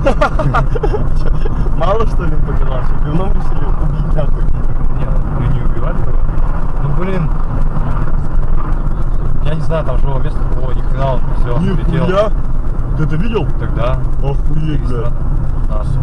Мало что ли показал, что говном решили убить нахуй? Не, мы не убивали его. Ну блин. Я не знаю, там живого места было, ни хрена, он все, летел. Нихуя! Ты это видел? Тогда. Охуеть, бля. Нас.